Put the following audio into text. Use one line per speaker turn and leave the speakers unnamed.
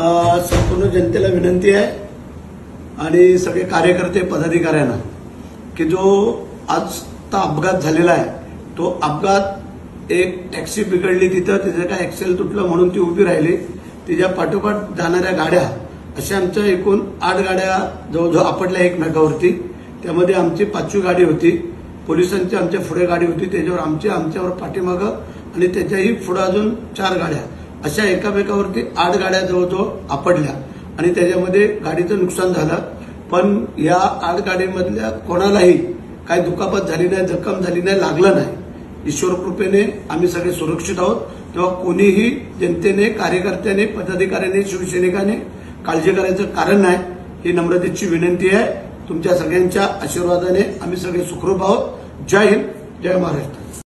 संपूर्ण जनतेला विनंती आहे आणि सगळे कार्यकर्ते पदाधिकाऱ्यांना की जो आजचा अपघात झालेला आहे तो अपघात एक टॅक्सी बिघडली तिथं तिचं काय एक्सेल तुटलं म्हणून ती उभी राहिली तिच्या पाठोपाठ जाणाऱ्या गाड्या अशा आमच्या एकूण 8 गाड्या जवळजवळ आपटल्या एकमेकावरती त्यामध्ये आमची 5वी गाडी होती पोलिसांची आमच्या पुढे गाडी होती त्याच्यावर आमच्यावर पाठीमागं आणि त्याच्याही पुढे अजून 4 गाड्या अशा एकामेकावरती 8 गाड्या जवळजवळ आपडल्या आणि त्याच्यामध्ये गाडीचं नुकसान झालं पण या 8 गाडीमधल्या कोणालाही काही दुखापत झाली नाही जखम झाली नाही लागलं नाही ईश्वर कृपेने आम्ही सगळे सुरक्षित आहोत तेव्हा कोणीही जनतेने कार्यकर्त्याने पदाधिकाऱ्याने शिवसैनिकाने काळजी करायचं कारण नाही ही नम्रतेची विनंती आहे तुमच्या सगळ्यांच्या आशीर्वादाने आम्ही सगळे सुखरूप आहोत जय हिंद जय महाराष्ट्र।